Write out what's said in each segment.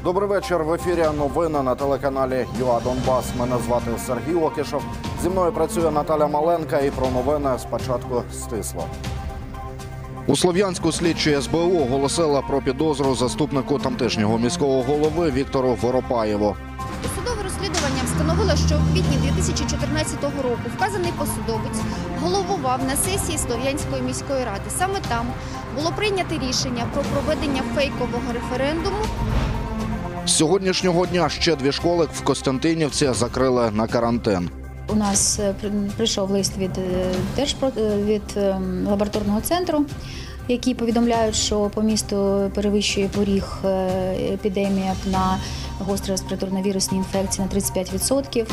Добрий вечір. В ефірі новини на телеканалі ЮА Донбас. Мене звати Сергій Окішев. Зі мною працює Наталя Маленка. І про новини спочатку стисло. У Слов'янську слідчі СБУ оголосила про підозру заступнику тамтешнього міського голови Віктору Воропаєву. Досудове розслідування встановило, що у квітні 2014 року вказаний посадовець головував на сесії Слов'янської міської ради. Саме там було прийнято рішення про проведення фейкового референдуму. З сьогоднішнього дня ще 2 школи в Костянтинівці закрили на карантин. У нас прийшов лист від лабораторного центру, які повідомляють, що по місту перевищує поріг епідемія на гострі респіраторно-вірусні інфекції на 35%.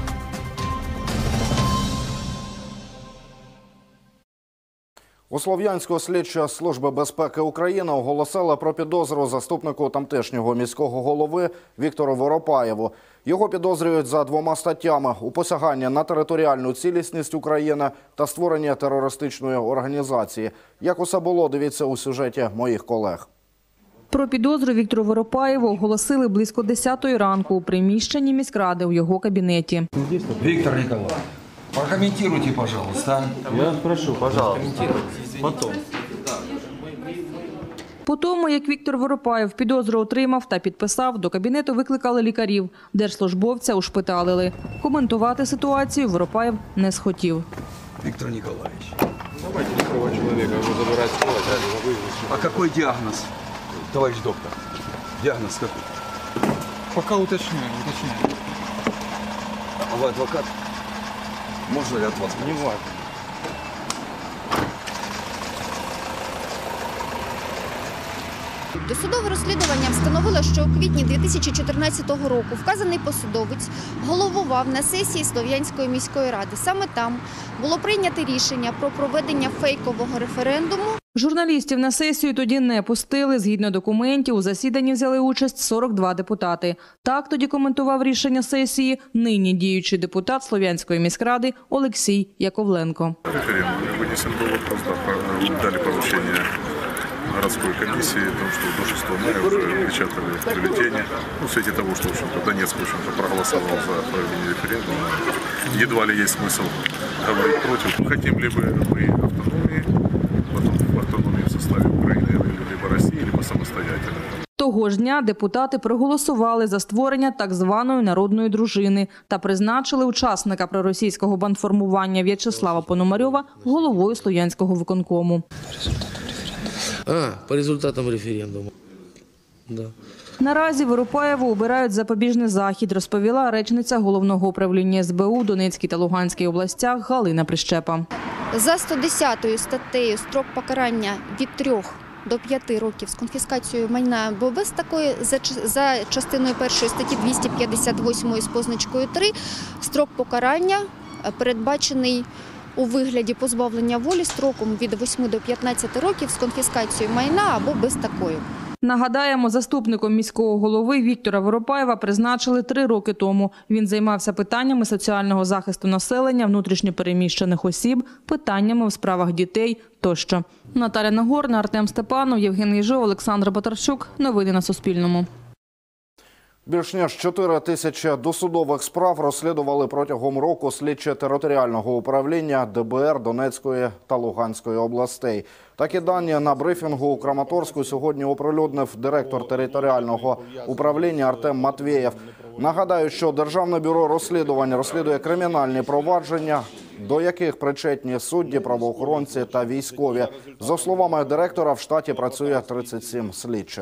У Слов'янську слідча служба безпеки України оголосила про підозру заступнику тамтешнього міського голови Віктору Воропаєву. Його підозрюють за 2 статтями – у посяганні на територіальну цілісність України та створення терористичної організації. Як усе було, дивіться у сюжеті моїх колег. Про підозру Віктору Воропаєву оголосили близько 10-ї ранку у приміщенні міськради у його кабінеті. Віктор Ніколаєвич, прокомментируйте, пожалуйста. Я прошу, пожалуйста. Потом. По тому, як Віктор Воропаєв підозру отримав та підписав, до кабінету викликали лікарів. Держслужбовця ушпиталили. Коментувати ситуацію Воропаєв не схотів. Віктор Ніколаєвич. Давайте первого человека уже забирать скоро, А какой диагноз, товарищ доктор? Диагноз какой? Пока уточняем. А вы адвокат? Можно ли от вас? Не важно. Досудове розслідування встановило, що у квітні 2014 року вказаний посадовець головував на сесії Слов'янської міської ради. Саме там було прийнято рішення про проведення фейкового референдуму. Журналістів на сесію тоді не пустили. Згідно документів, у засіданні взяли участь 42 депутати. Так тоді коментував рішення сесії нині діючий депутат Слов'янської міськради Олексій Яковленко. Референдум вынесен был вопрос, дали поручение городской комиссии, о том, что до 6 мая уже печатали бюллетени. В свете того, что Донецк проголосовал за проведение референдума, едва ли есть смысл говорить против. Хотим ли мы автономии, автономии в составе Украины, либо России, либо самостоятельно. Того ж дня депутати проголосували за створення так званої народної дружини та призначили учасника проросійського бандформування В'ячеслава Пономарьова головою Слов'янського виконкому. По результатам референдуму. Да. Наразі Воропаєву обирають запобіжний захід, розповіла речниця Головного управління СБУ в Донецькій та Луганській областях Галина Прищепа. За 110 статтею строк покарання від 3 до 5 років з конфіскацією майна або без такої, за частиною 1 статті 258 з позначкою 3, строк покарання передбачений у вигляді позбавлення волі строком від 8 до 15 років з конфіскацією майна або без такої. Нагадаємо, заступником міського голови Віктора Воропаєва призначили 3 роки тому. Він займався питаннями соціального захисту населення, внутрішньо переміщених осіб, питаннями у справах дітей тощо. Наталя Нагорна, Артем Степанов, Євгеній Жов, Олександр Батарчук. Новини на Суспільному. Більш ніж 4 тисячі досудових справ розслідували протягом року слідчі територіального управління ДБР Донецької та Луганської областей. Такі дані на брифінгу у Краматорську сьогодні оприлюднив директор територіального управління Артем Матвєєв. Нагадаю, що Державне бюро розслідувань розслідує кримінальні провадження, до яких причетні судді, правоохоронці та військові. За словами директора, в штаті працює 37 слідчих.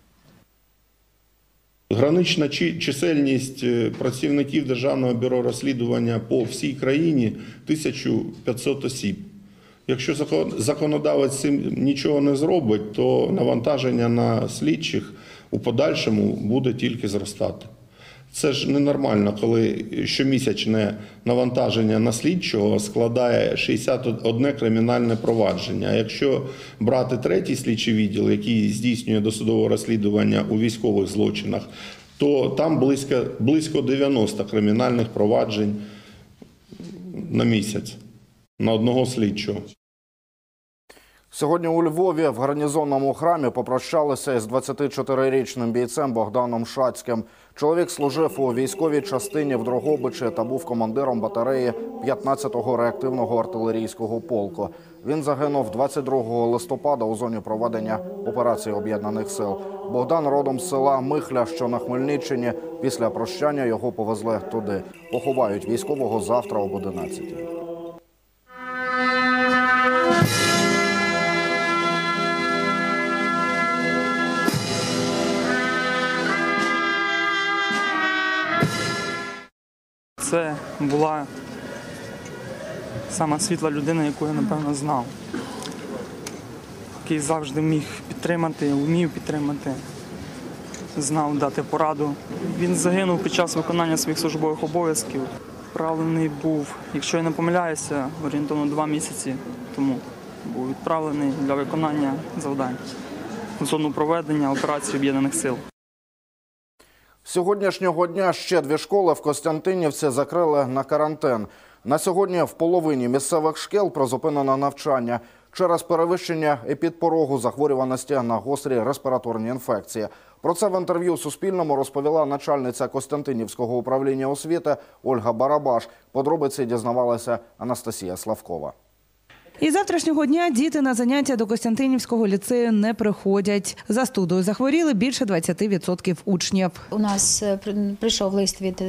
Гранична чисельність працівників Державного бюро розслідування по всій країні – 1500 осіб. Якщо законодавець цим нічого не зробить, то навантаження на слідчих у подальшому буде тільки зростати. Це ж ненормально, коли щомісячне навантаження на слідчого складає 61 кримінальне провадження. А якщо брати 3-й слідчий відділ, який здійснює досудове розслідування у військових злочинах, то там близько 90 кримінальних проваджень на місяць, на одного слідчого. Сьогодні у Львові в гарнізонному храмі попрощалися із 24-річним бійцем Богданом Шацьким. Чоловік служив у військовій частині в Дрогобичі та був командиром батареї 15-го реактивного артилерійського полку. Він загинув 22 листопада у зоні проведення операції Об'єднаних сил. Богдан родом з села Михля, що на Хмельниччині. Після прощання його повезли туди. Поховають військового завтра об 11-й. Це була сама світла людина, яку я, напевно, знав. Який завжди міг підтримати, вмів підтримати, знав дати пораду. Він загинув під час виконання своїх службових обов'язків. Відправлений був, якщо я не помиляюся, орієнтовно 2 місяці тому був відправлений для виконання завдань в зону проведення операції Об'єднаних сил. З сьогоднішнього дня ще 2 школи в Костянтинівці закрили на карантин. На сьогодні в половині місцевих шкіл призупинено навчання через перевищення епідпорогу захворюваності на гострі респіраторні інфекції. Про це в інтерв'ю Суспільному розповіла начальниця Костянтинівського управління освіти Ольга Барабаш. Подробиці дізнавалася Анастасія Славкова. Із завтрашнього дня діти на заняття до Костянтинівського ліцею не приходять. Застудою захворіли більше 20% учнів. У нас прийшов лист від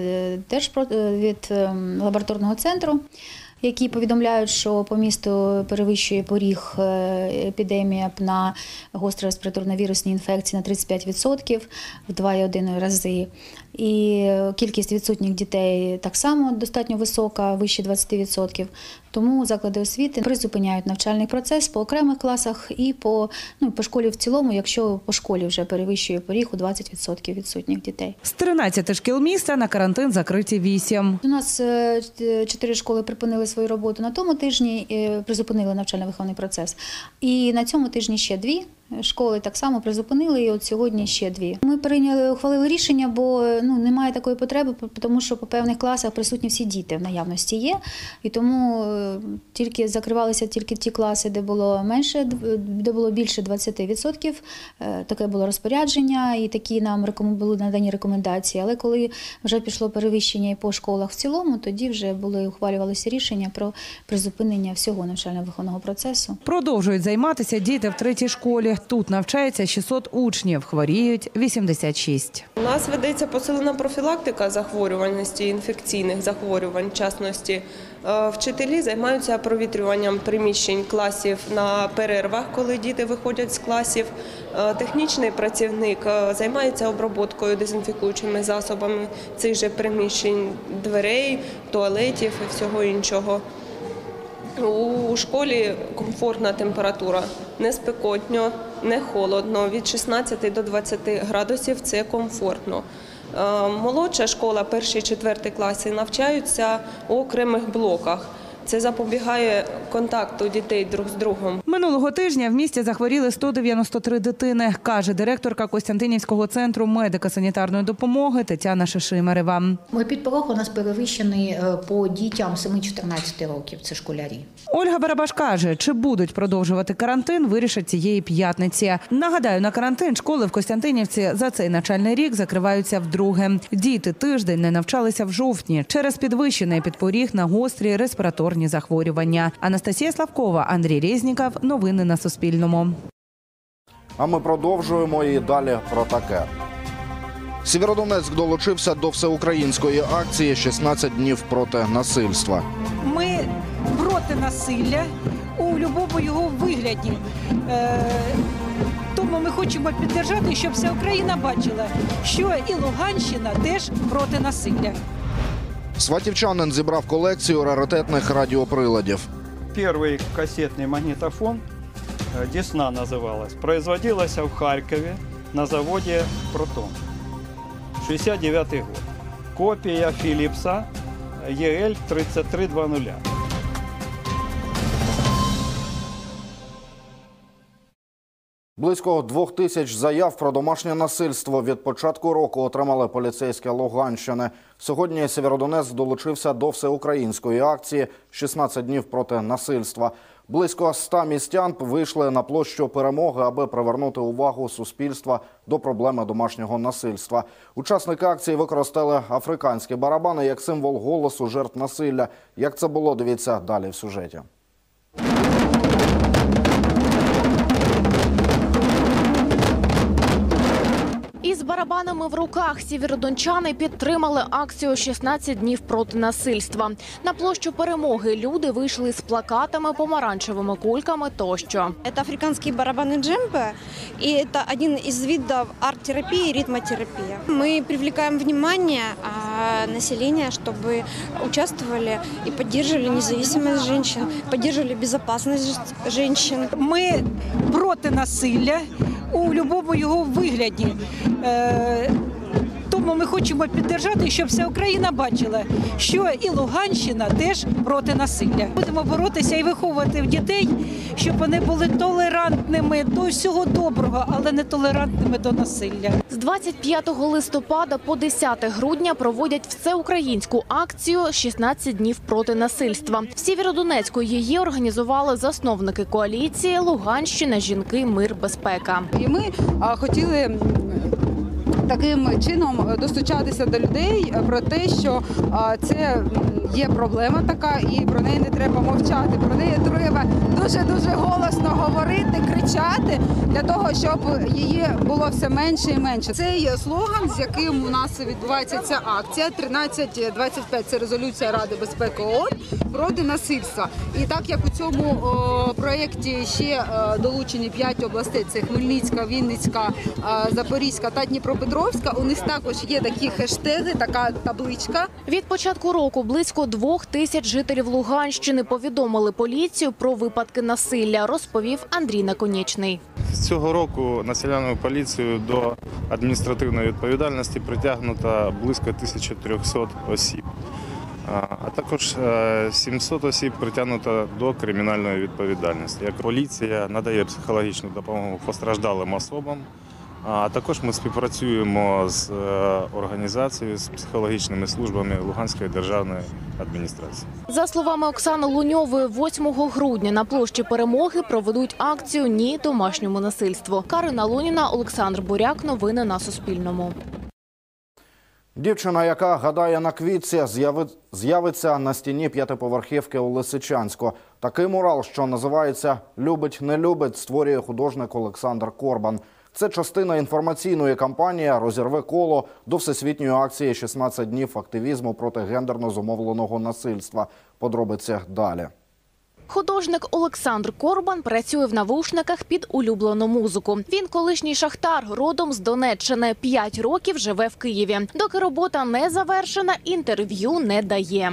лабораторного центру, які повідомляють, що по місту перевищує поріг епідемія на гострі респіраторно-вірусні інфекції на 35%, в 2,1 рази. І кількість відсутніх дітей так само достатньо висока, вище 20%. Тому заклади освіти призупиняють навчальний процес по окремих класах і по школі в цілому, якщо по школі вже перевищує поріг у 20% відсутніх дітей. З 13 шкіл міста на карантин закриті 8. У нас 4 школи припинили свою роботу на тому тижні, призупинили навчально-виховний процес. І на цьому тижні ще 2 школи так само призупинили, і от сьогодні ще 2. Ми ухвалили рішення, бо немає такої потреби, тому що по певних класах присутні всі діти в наявності є. І тому закривалися тільки ті класи, де було більше 20%. Таке було розпорядження, і такі нам були надані рекомендації. Але коли вже пішло перевищення і по школах в цілому, тоді вже ухвалювалися рішення про призупинення всього навчально-виховного процесу. Продовжують займатися діти в 3-й школі. Тут навчається 600 учнів, хворіють 86. У нас ведеться посилена профілактика захворюваності, інфекційних захворювань, в частності. Вчителі займаються провітрюванням приміщень класів на перервах, коли діти виходять з класів. Технічний працівник займається обробкою дезінфікуючими засобами цих же приміщень, дверей, туалетів і всього іншого. У школі комфортна температура, не спекотно, не холодно, від 16 до 20 градусів – це комфортно. Молодша школа, 1-4 класи, навчаються у окремих блоках. Це запобігає контакту дітей друг з другом. Минулого тижня в місті захворіли 193 дитини, каже директорка Костянтинівського центру медико-санітарної допомоги Тетяна Шишимарева. Епідпорог у нас перевищений по дітям 7-14 років, це школярі. Ольга Барабаш каже, чи будуть продовжувати карантин, вирішать цієї п'ятниці. Нагадаю, на карантин школи в Костянтинівці за цей навчальний рік закриваються вдруге. Діти тиждень не навчалися в жовтні через підвищений епідпоріг на гострі респіраторні захворювання. Анастасія Славкова, Андрій Резніков. Новини на Суспільному. А ми продовжуємо і далі про таке. Сєвєродонецьк долучився до всеукраїнської акції «16 днів проти насильства». Ми проти насилля у будь-якому його вигляді. Тому ми хочемо підтримати, щоб вся Україна бачила, що і Луганщина теж проти насилля. Сватівчанин зібрав колекцію раритетних радіоприладів. Перший касетний магнітофон, «Десна» називалась, производилася в Харкові на заводі «Протон». 69-й год. Копія Філіпса EL-3320. Близько 2000 заяв про домашнє насильство від початку року отримали поліцейські Луганщини. Сьогодні Сєвєродонецьк долучився до всеукраїнської акції «16 днів проти насильства». Близько 100 містян вийшли на площу Перемоги, аби привернути увагу суспільства до проблеми домашнього насильства. Учасники акції використали африканські барабани як символ голосу жертв насилля. Як це було, дивіться далі в сюжеті. Із барабанами в руках сєвєродончани підтримали акцію «16 днів проти насильства». На площу Перемоги люди вийшли з плакатами, помаранчевими кульками тощо. Это африканские барабаны джембе, и это один из видов арт-терапии и ритмотерапии. Мы привлекаем внимание населения, чтобы участвовали и поддерживали независимость женщин, поддерживали безопасность женщин. Ми проти насилля у будь-якому його вигляді. Тому ми хочемо підтримати, щоб вся Україна бачила, що і Луганщина теж проти насилля. Будемо боротися і виховувати в дітей, щоб вони були толерантними до всього доброго, але не толерантними до насилля. З 25 листопада по 10 грудня проводять всеукраїнську акцію «16 днів проти насильства». В Сєвєродонецьку її організували засновники коаліції «Луганщина. Жінки. Мир. Безпека». І ми хотіли таким чином достучатися до людей про те, що це є проблема така і про неї не треба мовчати. Про неї треба дуже-дуже голосно говорити, кричати, для того, щоб її було все менше і менше. Це є слоган, з яким у нас відбувається ця акція. 1325 – це резолюція Ради безпеки ООН проти насильства. І так як у цьому проєкті ще долучені 5 областей – це Хмельницька, Вінницька, Запорізька та Дніпропетровська, у них також є такі хештеги, така табличка. Від початку року близько 2000 жителів Луганщини повідомили поліцію про випадки насилля, розповів Андрій Наконечний. З цього року Національною поліцією до адміністративної відповідальності притягнуто близько 1300 осіб. А також 700 осіб притягнуто до кримінальної відповідальності. Як поліція надає психологічну допомогу постраждалим особам, а також ми співпрацюємо з організацією, з психологічними службами Луганської державної адміністрації. За словами Оксани Луньової, 8 грудня на площі Перемоги проведуть акцію «Ні домашньому насильству». Карина Луніна, Олександр Буряк. Новини на Суспільному. Дівчина, яка гадає на квітці, з'явиться на стіні 5-поверхівки у Лисичанську. Такий мурал, що називається «Любить, не любить», створює художник Олександр Корбан. Це частина інформаційної кампанії «Розірви коло» до всесвітньої акції «16 днів активізму проти гендерно зумовленого насильства». Подробиці далі. Художник Олександр Корбан працює в навушниках під улюблену музику. Він колишній шахтар, родом з Донеччини. 5 років живе в Києві. Доки робота не завершена, інтерв'ю не дає.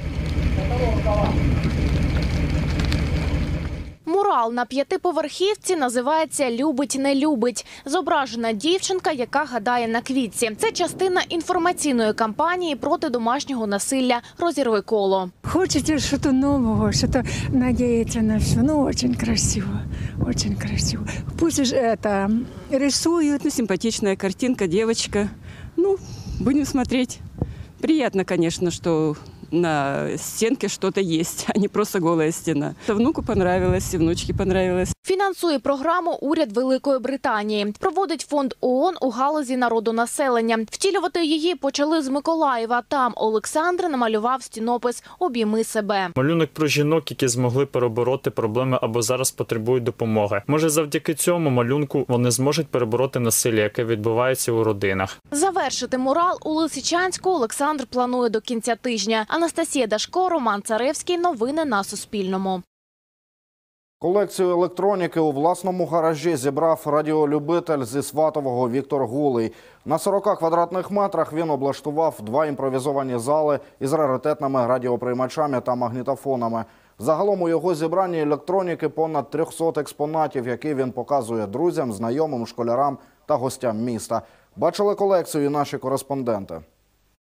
Мурал на 5-поверхівці називається «Любить, не любить». Зображена дівчинка, яка гадає на квітці. Це частина інформаційної кампанії проти домашнього насилля «Розірви коло». Хочется что-то нового, что-то надеяться на все. Ну, очень красиво, очень красиво. Пусть же это рисуют. Ну, симпатичная картинка, девочка. Ну, будем смотреть. Приятно, конечно, что на стенке что-то есть, а не просто голая стена. Внуку понравилось, и внучке понравилось. Фінансує програму уряд Великої Британії. Проводить фонд ООН у галузі народонаселення. Втілювати її почали з Миколаєва. Там Олександр намалював стінопис «Обійми себе». Малюнок про жінок, які змогли перебороти проблеми або зараз потребують допомоги. Може, завдяки цьому малюнку вони зможуть перебороти насилля, яке відбувається у родинах. Завершити мурал у Лисичанську Олександр планує до кінця тижня. Анастасія Дашко, Роман Царевський. Новини на Суспільному. Колекцію електроніки у власному гаражі зібрав радіолюбитель зі Сватового Віктор Гулий. На 40 квадратних метрах він облаштував 2 імпровізовані зали із раритетними радіоприймачами та магнітофонами. Загалом у його зібранні електроніки понад 300 експонатів, які він показує друзям, знайомим, школярам та гостям міста. Бачили колекцію і наші кореспонденти.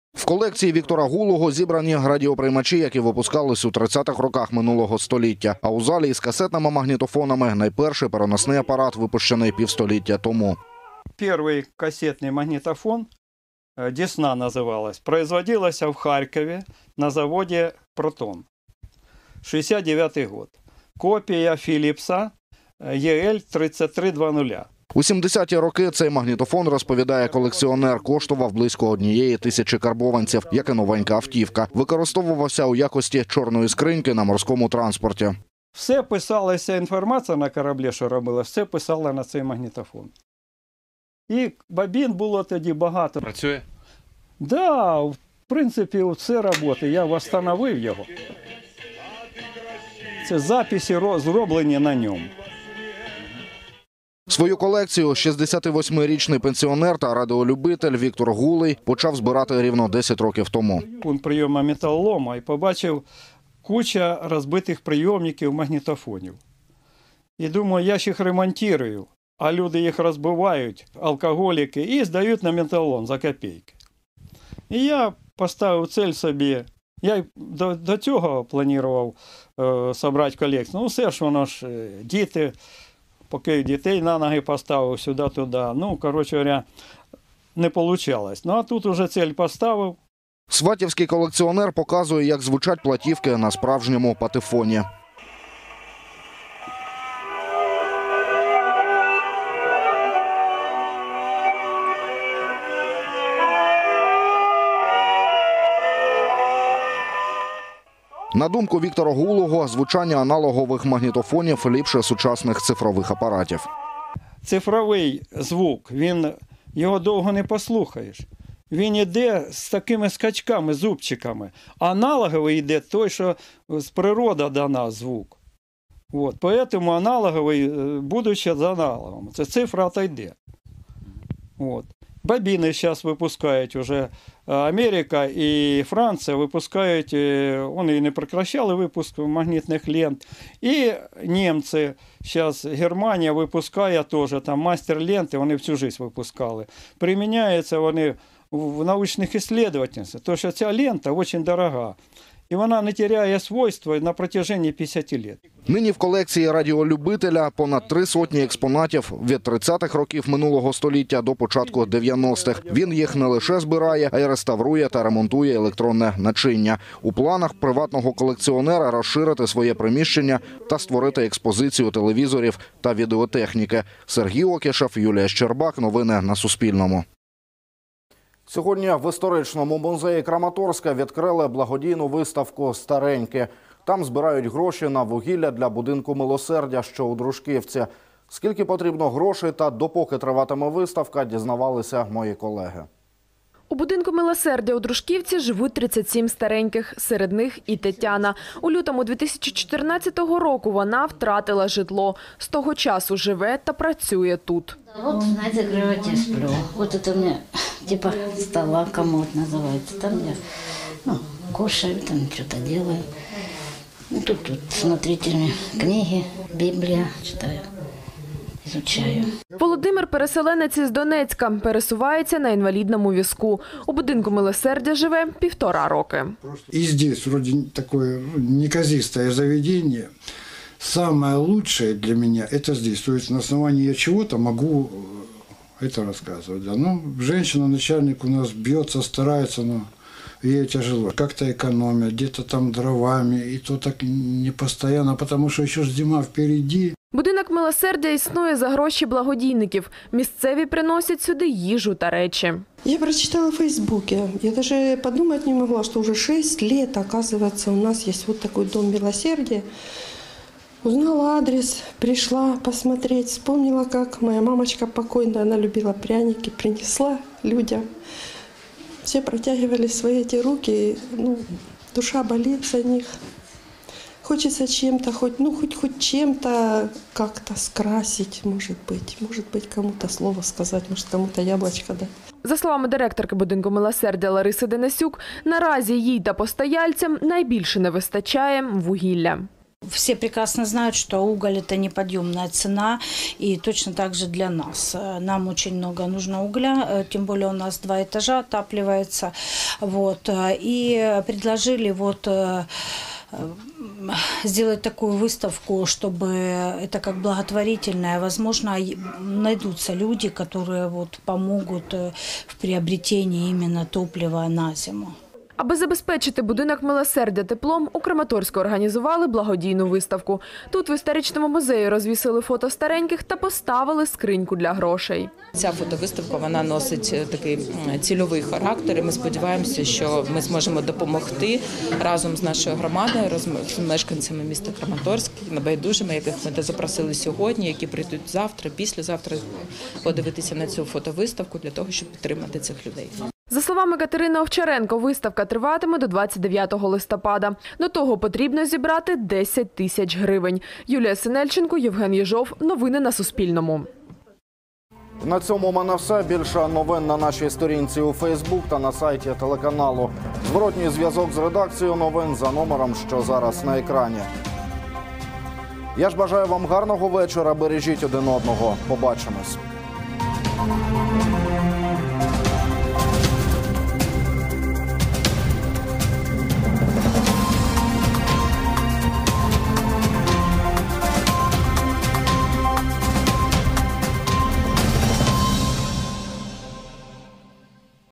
В колекції Віктора Гулого зібрані радіоприймачі, які випускались у 30-х роках минулого століття. А у залі із касетними магнітофонами найперший переносний апарат, випущений півстоліття тому. Перший касетний магнітофон, «Десна» називалась, производилася в Харкові на заводі «Протон». 69-й год. Копія Філіпса EL-3320. У 70-ті роки цей магнітофон, розповідає колекціонер, коштував близько 1,000 карбованців, як і новенька автівка. Використовувався у якості чорної скриньки на морському транспорті. Все писалася інформація на кораблі, що робила, все писала на цей магнітофон. І бобін було тоді багато. Працює? Так, да, в принципі, все працює. Я встановив його. Це записи зроблені на ньому. Свою колекцію 68-річний пенсіонер та радіолюбитель Віктор Гулий почав збирати рівно 10 років тому. Він прийому металолома і побачив куча розбитих прийомників магнітофонів. І думаю, я ж їх ремонтую, а люди їх розбивають, алкоголіки, і здають на металолом за копійки. І я поставив цель собі. Я до цього планував зібрати колекцію. Ну, все ж воно ж діти, поки дітей на ноги поставив сюди-туди. Ну, коротше говоря, не вийшло. Ну, а тут уже цель поставив. Сватівський колекціонер показує, як звучать платівки на справжньому патефоні. На думку Віктора Гулого, звучання аналогових магнітофонів ліпше сучасних цифрових апаратів. Цифровий звук, його довго не послухаєш. Він йде з такими скачками, зубчиками. Аналоговий йде той, що з природи дана звук. Тому аналоговий будуще з аналогом. Це цифра отойде. Бобіни зараз випускають уже. Америка і Франція випускають, вони не прекращали випуск магнітних лент. І німці, зараз Германія випускає теж, там мастер ленти, вони всю життя випускали. Приміняються вони в научних дослідженнях, тому що ця лента дуже дорога. І вона не теряє свойства на протяженні 50 років. Нині в колекції радіолюбителя понад 300 експонатів від 30-х років минулого століття до початку 90-х. Він їх не лише збирає, а й реставрує та ремонтує електронне начиння. У планах приватного колекціонера розширити своє приміщення та створити експозицію телевізорів та відеотехніки. Сергій Окішев, Юлія Щербак. Новини на Суспільному. Сьогодні в історичному музеї Краматорська відкрили благодійну виставку «Стареньке». Там збирають гроші на вугілля для будинку милосердя, що у Дружківці. Скільки потрібно грошей та допоки триватиме виставка, дізнавалися мої колеги. У будинку милосердя у Дружківці живуть 37 стареньких, серед них і Тетяна. У лютому 2014 року вона втратила житло. З того часу живе та працює тут. Вот на этой кровати сплю. Вот это у меня типа стола, комод называется. Там я кушаю, там что-то делаю. Тут смотрительные книги, Библия читаю. Изучаю. Володимир – переселенець із Донецька, пересувається на інвалідному візку. У будинку милосердя живе 1,5 роки. И здесь вроде такое неказистое заведение. Самое лучшее для меня это здесь. То есть на основании чего-то могу это рассказывать. Да. Ну, женщина-начальник у нас бьется, старается, но ей тяжело. Как-то экономят, где-то там дровами, и то так не постоянно, потому что еще ж зима впереди. Будинок милосердя існує за гроші благодійників. Місцеві приносять сюди їжу та речі. Я прочитала в Фейсбуке. Я даже подумать не могла, что уже 6 лет, оказывается, у нас есть вот такой дом милосердия. Узнала адрес, пришла посмотреть, вспомнила, как моя мамочка покойная, она любила пряники, принесла людям. Все протягивали свои эти руки, душа болит за них. Хочется чем-то, хоть чем-то как-то скрасить, может быть, кому-то слово сказать, может, кому-то яблочко дать. За словами директорки будинку милосердя Лариси Денисюк, наразі їй та постояльцям найбільше не вистачає вугілля. Все прекрасно знают, что уголь – это неподъемная цена, и точно так же для нас. Нам очень много нужно угля, тем более у нас 2 этажа отапливается. Вот, и предложили сделать такую выставку, чтобы это как благотворительное. Возможно, найдутся люди, которые помогут в приобретении именно топлива на зиму. Аби забезпечити будинок милосердя теплом, у Краматорську організували благодійну виставку. Тут в історичному музеї розвісили фото стареньких та поставили скриньку для грошей. Ця фотовиставка, вона носить такий цільовий характер, і ми сподіваємося, що ми зможемо допомогти разом з нашою громадою, з мешканцями міста Краматорськ, небайдужими, яких ми запросили сьогодні, які прийдуть завтра, післязавтра подивитися на цю фотовиставку для того, щоб підтримати цих людей. За словами Катерини Овчаренко, виставка триватиме до 29 листопада. До того потрібно зібрати 10 тисяч гривень. Юлія Синельченко, Євген Єжов. Новини на Суспільному. На цьому у мене все. Більше новин на нашій сторінці у Фейсбук та на сайті телеканалу. Зворотній зв'язок з редакцією новин за номером, що зараз на екрані. Я ж бажаю вам гарного вечора. Бережіть один одного. Побачимось.